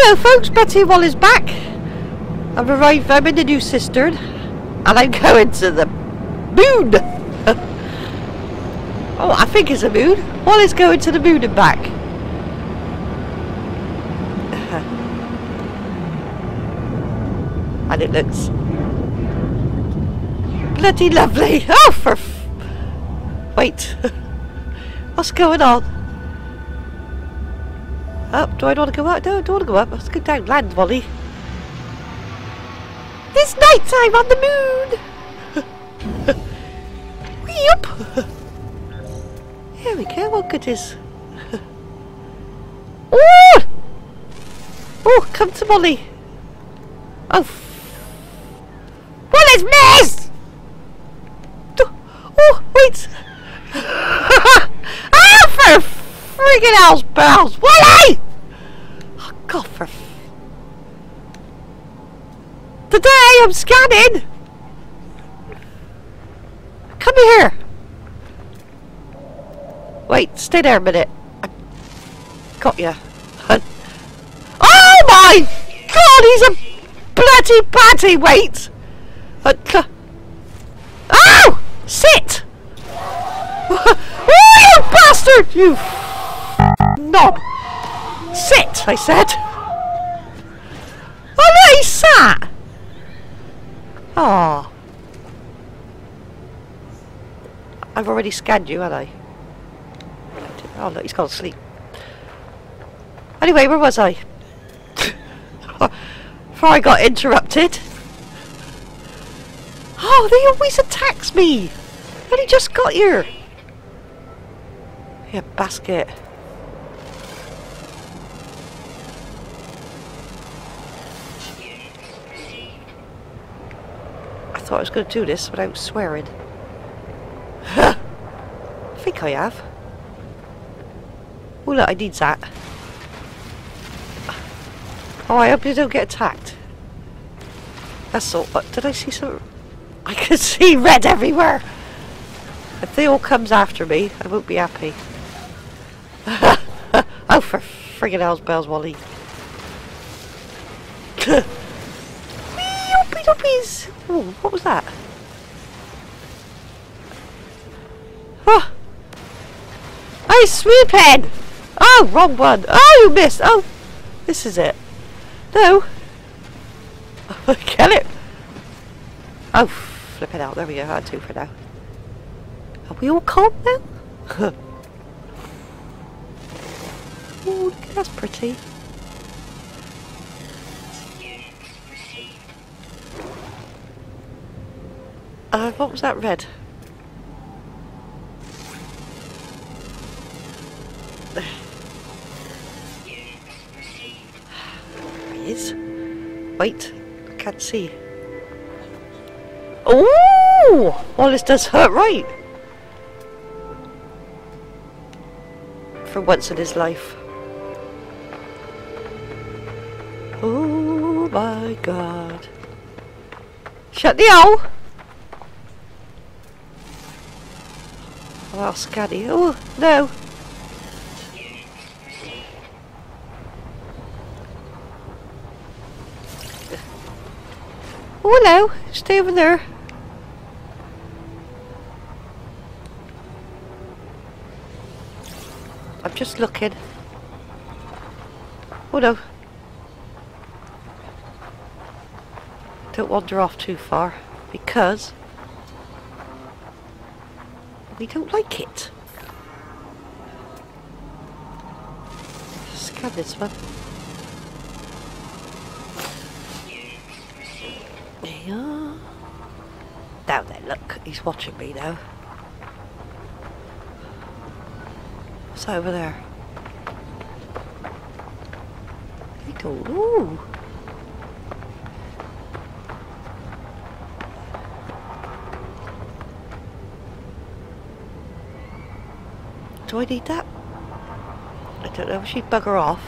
Hello folks, Betty Wall is back. I've arrived, I'm in the new cistern and I'm going to the moon. Oh, I think it's a moon. Wall is going to the moon and back. And it looks bloody lovely. Oh, for wait. What's going on? Up, do I want to go up? No, I don't want to go up. Let's go down land, Wally. It's night time on the moon! Wee up! Here we go, what good is. Oh! Oh, come to Molly. Oh. Well, it's missed! Oh, wait! Ah, for friggin' hell's bells! Wally! Oh, God, for... Today I'm scanning! Come here! Wait, stay there a minute. I got ya. Oh my God, he's a bloody batty! Wait! Oh! Sit! Oh, you bastard! You knob! Sit, I said! Oh no, he sat! Oh, I've already scanned you, haven't I? Oh look, he's gone to sleep. Anyway, where was I? Before I got interrupted. Oh, they always attacks me. I only just got here. Yeah, basket. I thought I was going to do this without swearing. I think I have. Oh look, I need that. Oh, I hope you don't get attacked. That's all. But did I see some? I can see red everywhere. If they all comes after me, I won't be happy. Oh, for friggin' hell's bells, Wally. Duppies! Oh, what was that? Oh! Oh, sweep head! Oh, wrong one! Oh, you missed! Oh, this is it. No! Kill it! Oh, flip it out. There we go. I had two for now. Are we all calm now? Oh, look, that's pretty. What was that red? There he is. Wait, I can't see. Oh! Well, this does hurt right. For once in his life. Oh my God. Shut the owl! Oh, Scaddy. Oh, no. Oh, hello. Stay over there. I'm just looking. Oh, no. Don't wander off too far, because we don't like it. Scan this one. There you are. Down there, look, he's watching me now. What's over there? Ooh. Do I need that? I don't know if she'd bugger off.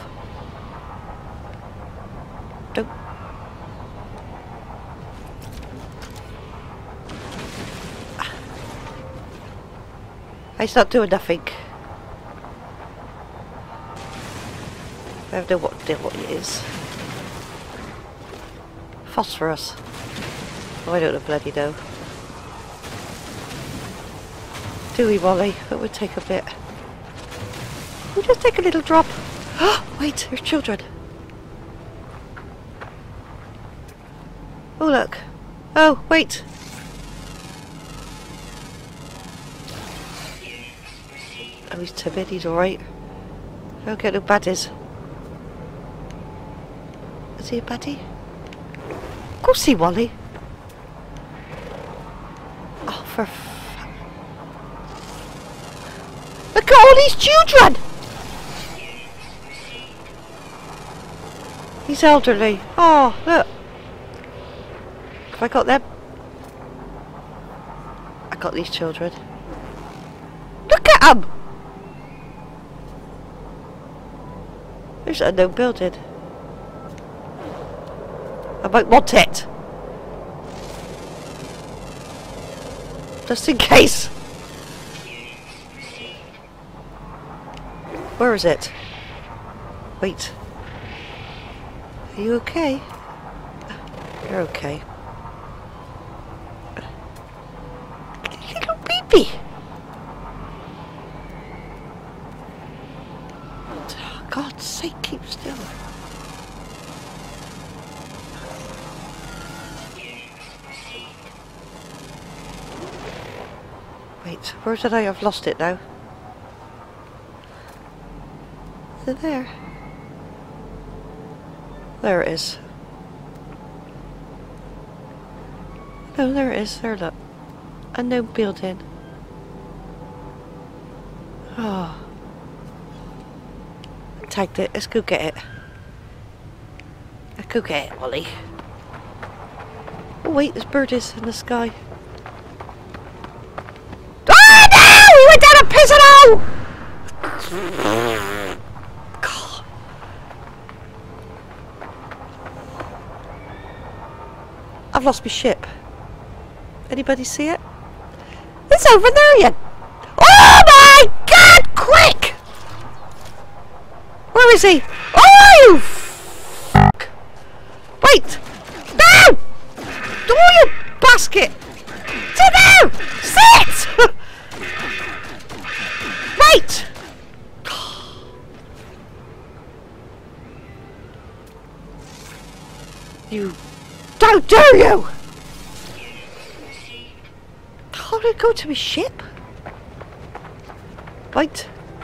Don't. It's not doing nothing. I don't know what it is. phosphorus? Oh, I don't know, bloody know. Do we, Wally? It would take a bit. We'll just take a little drop. Wait, there's children. Oh, look. Oh, wait. Oh, he's timid. He's alright. Don't get no baddies. Is he a baddie? Of course he, Wally. Oh, for look at all these children! He's elderly. Oh, look. Have I got them? I got these children. Look at them! There's an unknown building. I might want it. Just in case. Where is it? Wait. Are you okay? You're okay. Little baby. For God's sake, keep still. Wait, where did I have lost it now? Is it there? There it is. Oh, there it is. There, look. Unknown building. Oh. I tagged it. Let's go get it. Let's go get it, Wally. Oh, wait, there's birdies in the sky. Oh, no! We went down a prison hole! God. I've lost my ship. Anybody see it? It's over there, you... Oh my God! Quick! Where is he? Oh, you fuck! Wait! No! Oh, you basket! Sit down! Sit! Wait! You... How dare you! How did it go to my ship? Right.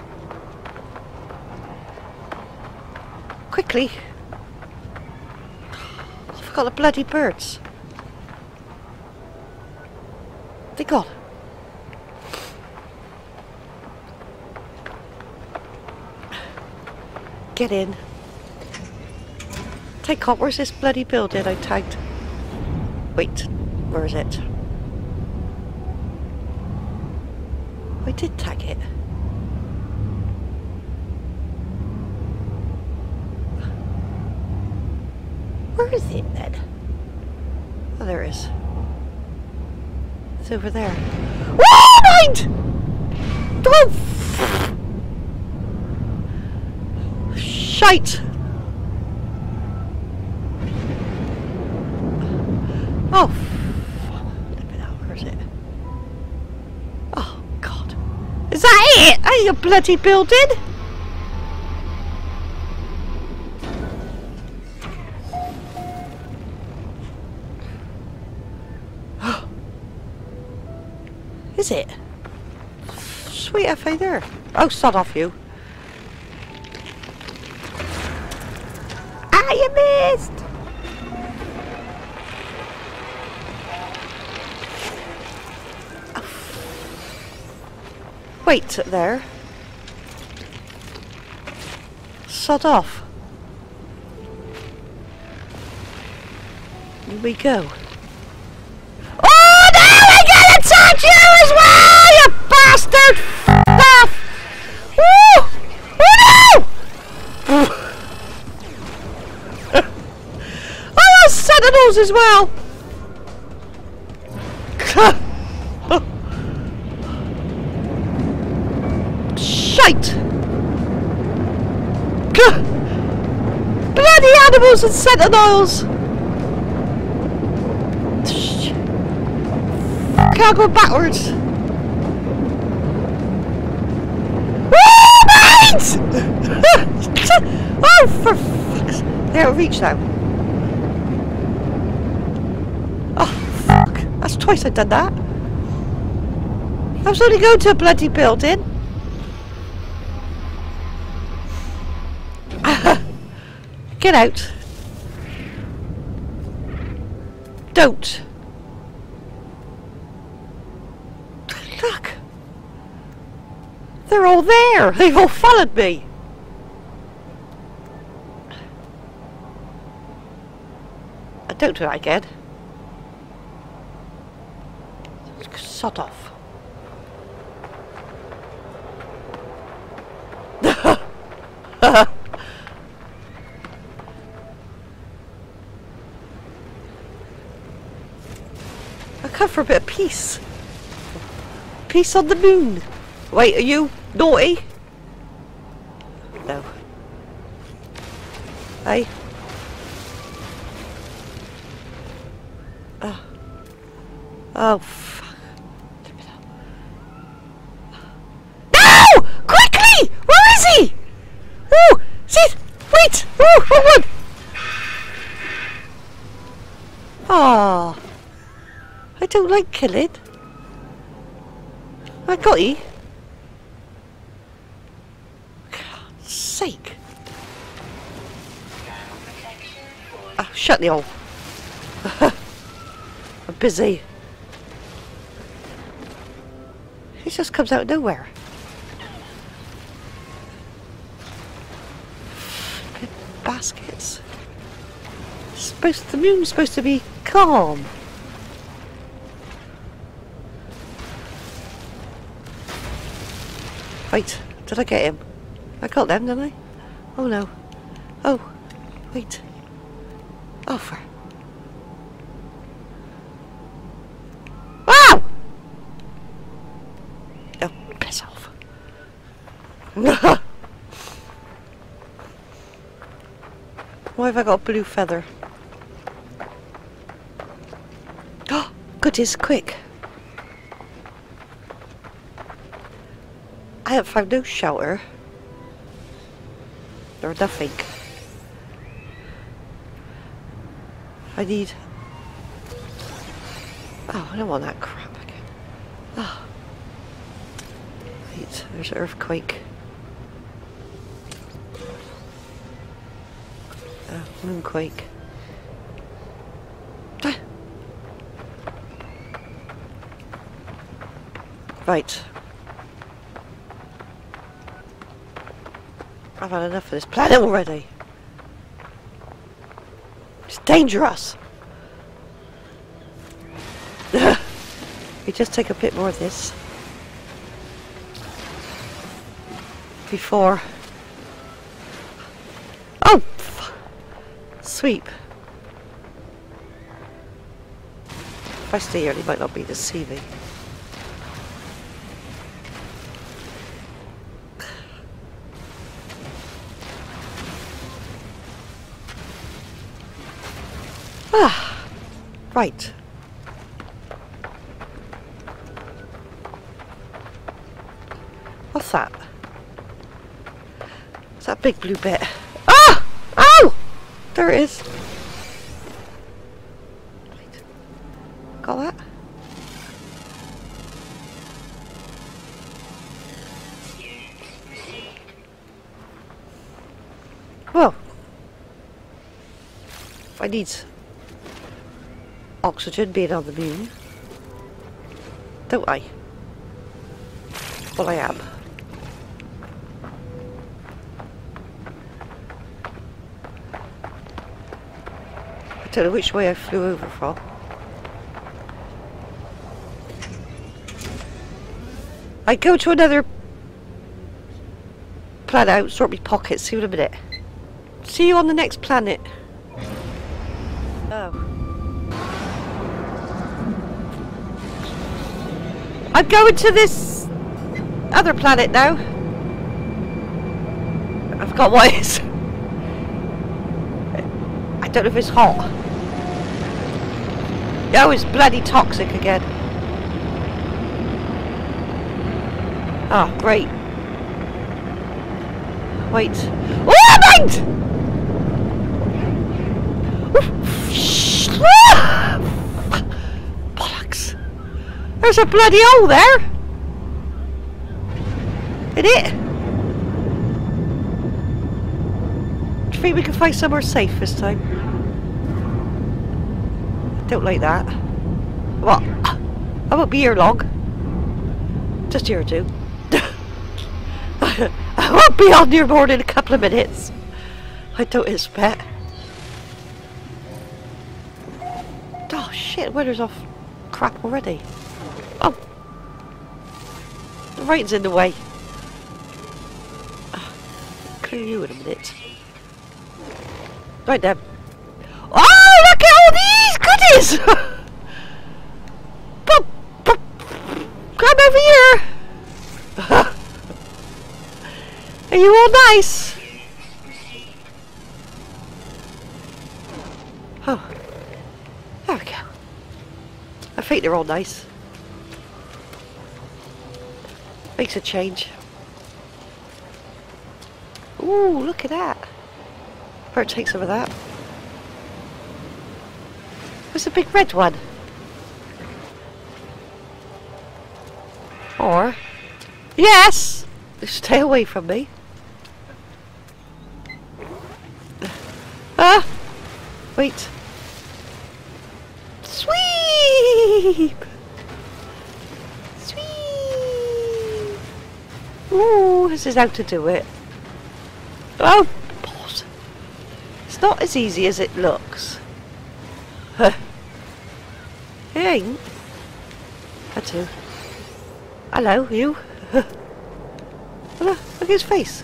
Quickly. I forgot the bloody birds. They gone. Get in. Take off. Where's this bloody building I tagged? Wait. Where is it? I did tag it. Where is it then? Oh, there it is. It's over there. Oh, mind! Oh, shite! Oh, where is it? Oh, God. Is that it? Are you bloody building? Is it? Sweet FA there. Oh, sod off you. Ah, you missed! Wait there. Sod off. Here we go. Oh no! I'm gonna touch you as well, you bastard! F off! Woo! Oh no! Oh, those sentinels as well! Shite! Bloody animals and sentinels! Okay, I'll go backwards. Oh, for fuck's sake. There, reach now. Oh, fuck. That's twice I've done that. I was only going to a bloody building. Get out. Don't. Look. They're all there. They've all followed me. Don't do that again. Sod off. I come for a bit of peace. Peace on the moon. Wait, are you naughty? No. Hey? Oh, fuck. No! Quickly! Where is he? Oh, see? Wait! Oh, hold on! Oh, I don't like killing. I got you. God's sake. Oh, shut the hole. I'm busy. He just comes out of nowhere. Flippin' baskets. The moon's supposed to be calm. Wait, did I get him? I got them, didn't I? Oh no. Oh, wait. Oh, for... Oh! Oh, piss off. Why have I got a blue feather? Oh, goodies, quick. I haven't found no shelter. Or nothing. I need... Oh, I don't want that crap again. Oh. Wait, there's an earthquake. Oh, moonquake. Ah. Right. I've had enough of this planet already. It's dangerous. We just take a bit more of this before. Oh, sweep. If I stay here, they might not be to see me. Ah, right. What's that? It's that big blue bit. Ah! Oh! There it is. Wait. Got that? Well, I need oxygen being on the moon, don't I? Well, I am. I don't know which way I flew over from. I go to another planet out, sort my pockets, see you in a minute. See you on the next planet. Oh. I'm going to this other planet now. I forgot what it is. I don't know if it's hot. Oh, it's bloody toxic again. Oh, great. Wait. Oh, wait! Bollocks. There's a bloody hole there. In it. Do you think we can find somewhere safe this time? Don't like that. What? I won't be here long. Just here or two. I won't be on here more than a couple of minutes. I don't expect. Oh shit, weather's off crap already. Oh. The rain's in the way. Clear you in a minute. Right then. Oh, look at all these goodies! Come over here! Are you all nice? Oh. There we go. I think they're all nice. Makes a change. Ooh, look at that. Better take some of that. There's a big red one. Or... Yes! Stay away from me. Ah! Wait. Sweep! Sweep! Ooh, this is how to do it. Oh, balls. It's not as easy as it looks. Huh. It ain't. Had to. Hello, you. Look at his face.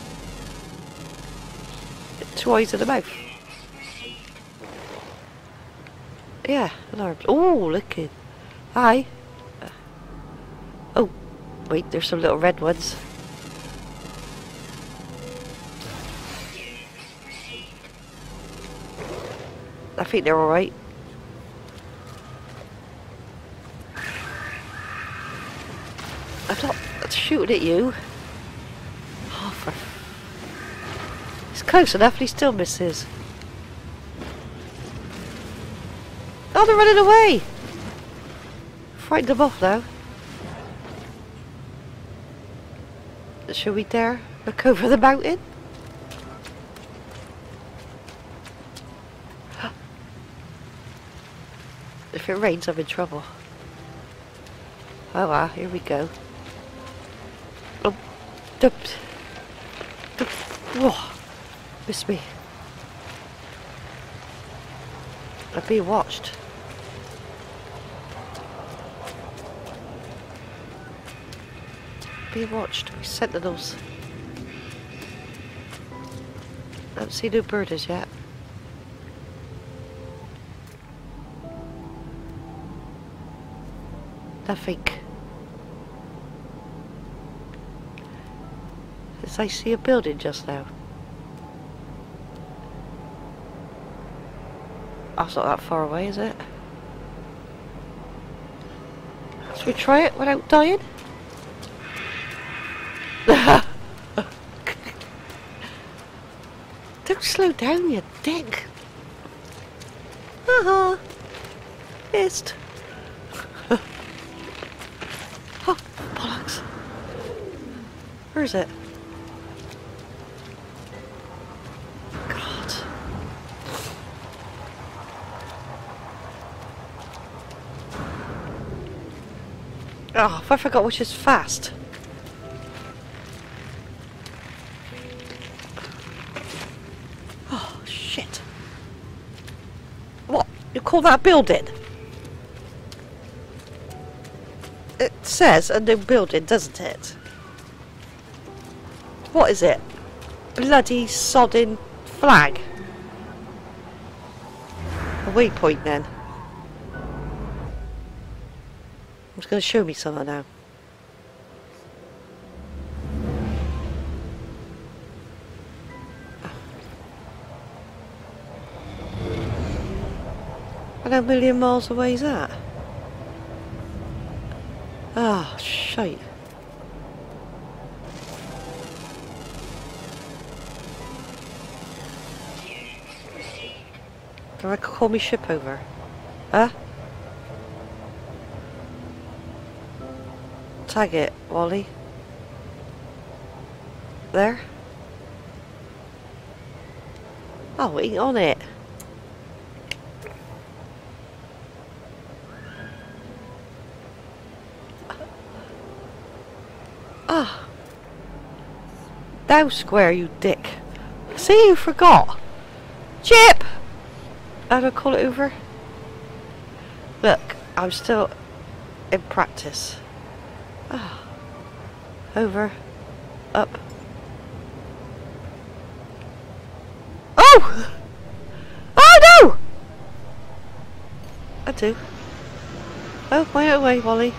Two eyes in the mouth. Yeah, an arm. Oh, look at. Hi. Oh, wait, there's some little red ones. I think they're alright. I'm not shooting at you. Oh, it's close enough and he still misses. Oh, they're running away! Frightened them off now. Shall we dare look over the mountain? If it rains, I'm in trouble. Oh well, here we go. Oh, whoa, missed me. I'm being watched. Being watched. We sentinels. I haven't seen no birders yet. Nothing. As I see a building just now. Oh, it's not that far away, is it? Should we try it without dying? Don't slow down, you dick. Missed. Oh, bollocks. Where is it? God. Oh, I forgot which is fast. Oh, shit. What? You call that a building? It says a new building, doesn't it? What is it? Bloody sodding flag. A waypoint then. It's going to show me something now. And how million miles away is that? Ah, shite. Do I call me ship over? Huh? Tag it, Wally. There. Oh, eat on it. Ah. Now square, you dick. See, you forgot. Chip! How do I call it over? Look, I'm still in practice. Ah. Over. Up. Oh! Oh no! I do. Oh, my own way, Wally.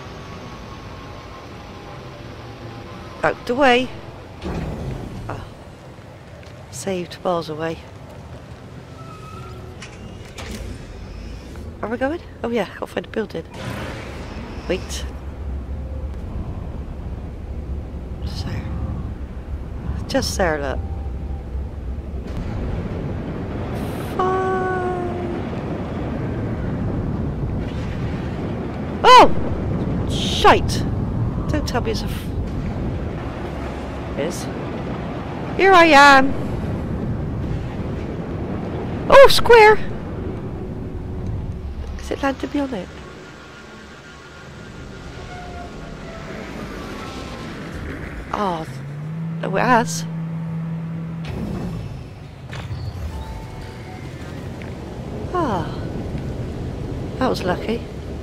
Out the way. Oh. Saved miles away. Are we going? Oh yeah, gotta find a building. Wait. Just there. Just there, look. Oh! Shite! Don't tell me it's a is. Here I am! Oh, square! Is it landed me on it? Oh, no it has. Ah, that was lucky.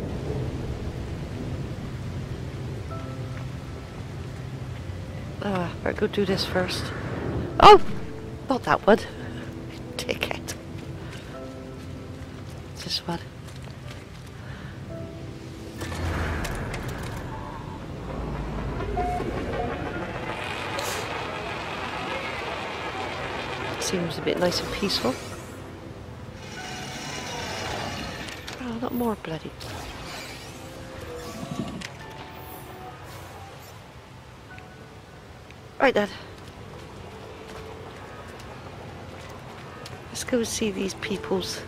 Ah, better go do this first. Oh! Not that one. Dickhead. This one. Seems a bit nice and peaceful. Oh, not more bloody. Right then. Let's go and see these peoples.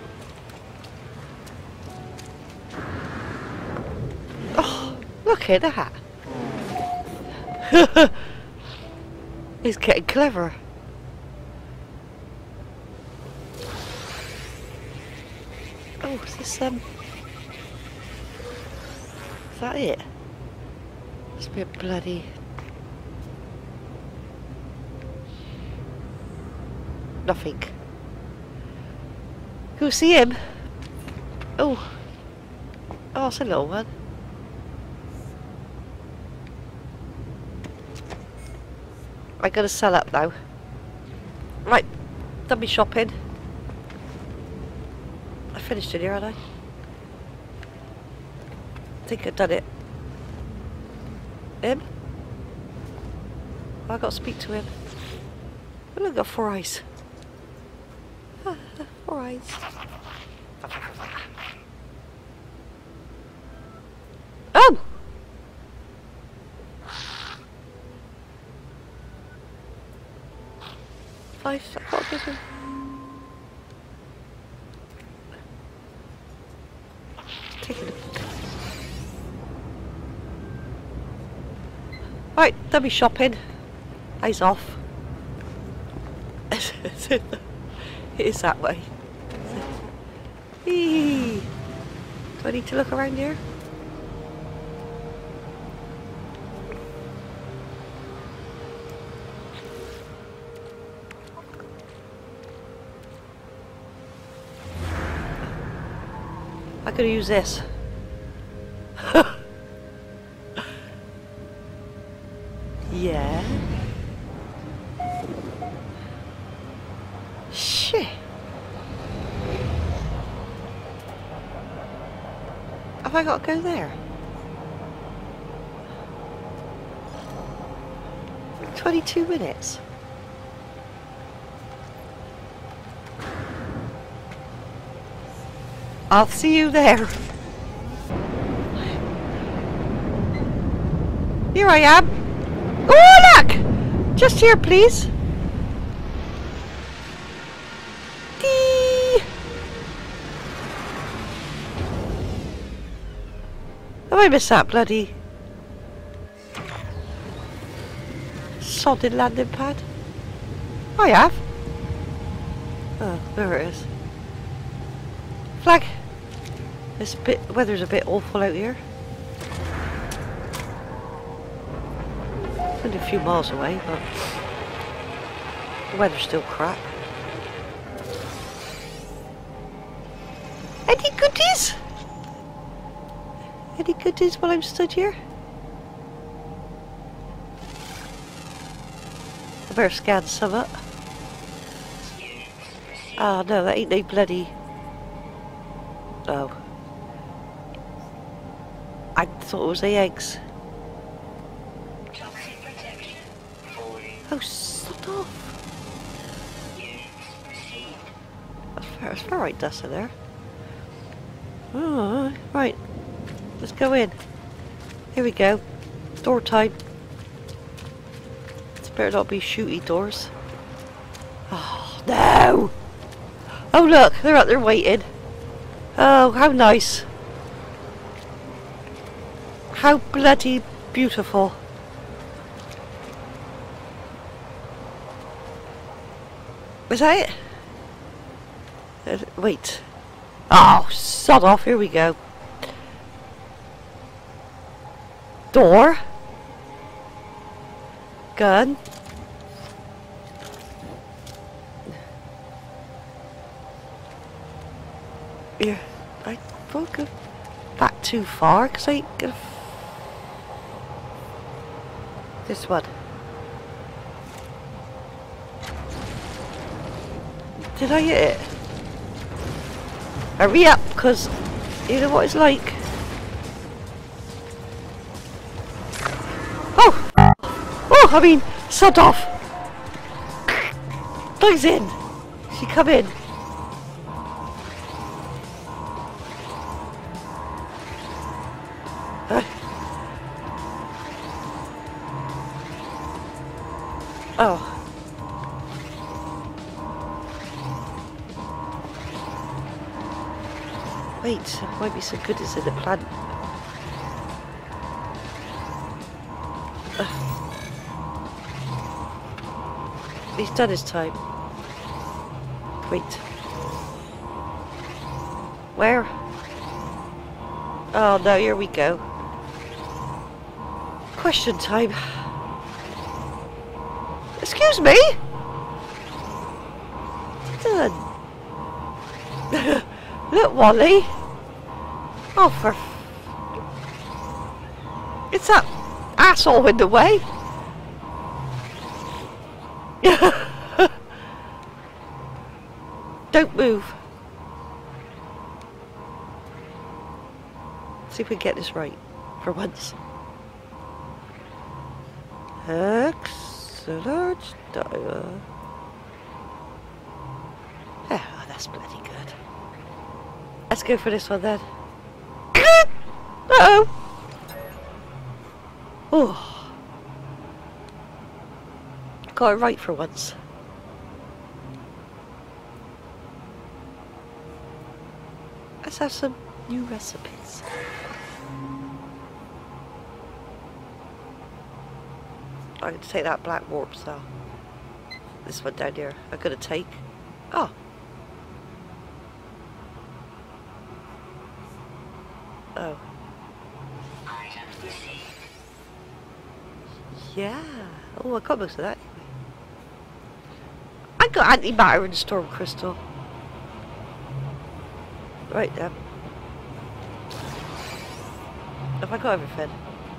Oh, look at that. He's getting clever. Oh, is this is that it? It's a bit bloody. Nothing. Go see him. Oh. Oh, it's a little one. I gotta sell up now. Right, done me shopping. I finished it here, haven't I? I think I've done it. Him? I gotta speak to him. Oh, look, I've got 4 eyes. 4 eyes. Oh! I've got this one. Take a look. Right, done me shopping. Eyes off. It is that way. Eee. Do I need to look around here? I could use this. Yeah. Shit. Have I got to go there? 22 minutes. I'll see you there. Here I am. Oh, look! Just here, please. Dee. Have I missed that bloody sodded landing pad? I have. Oh, there it is. Flag. It's a bit, weather's a bit awful out here. Only a few miles away, but the weather's still crap. Any goodies? Any goodies while I'm stood here? I better scan some up. Oh no, that ain't no bloody... Oh. I thought it was the eggs. Oh, sod off. That's fair right dust in there. Oh, right. Let's go in. Here we go. Door time. It's better not be shooty doors. Oh, no! Oh, look, they're out there waiting. Oh, how nice. How bloody beautiful. Is that it? Wait. Oh, sod off. Here we go. Door. Gun. Yeah, I won't go back too far because I ain't gonna... This one. Did I hit it? Hurry up, because you know what it's like. Oh! Oh, I mean, sod off! Dives in! She come in. Oh. Wait, there might be some goodies in the plant. He's done his time. Wait. Where? Oh no, here we go. Question time. Excuse me? Done. Look, Wally. Oh, for... It's that asshole in the way. Don't move. See if we can get this right for once. Excellent diver. Oh, that's bloody good. Let's go for this one then. Uh-oh. Oh. Got it right for once. Let's have some new recipes. I'm going to take that black warp cell. This one down here. I'm going to take... Oh. Oh. Yeah. Oh, I got most of that. I got antimatter and storm crystal. Right then. Have I got everything?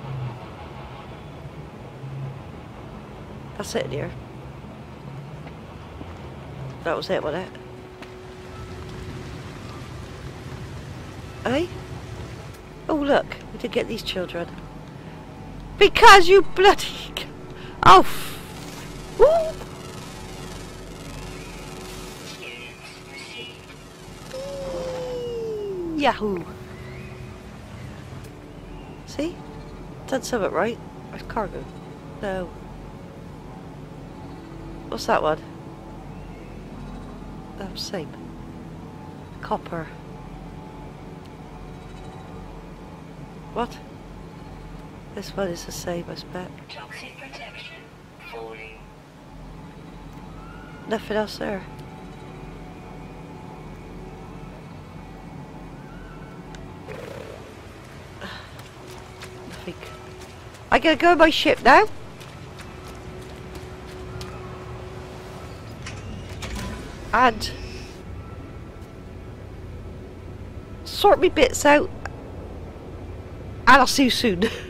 That's it in here. That was it, wasn't it? Eh? Oh look, we did get these children. Because you bloody... Oh! Woo! Yahoo! See? Done something right. Where's cargo? No. What's that one? Oh, same. Copper. What? This one is the same, I bet. Toxic protection falling. Nothing else there. Nothing. I gotta go on my ship now. And sort me bits out. And I'll see you soon.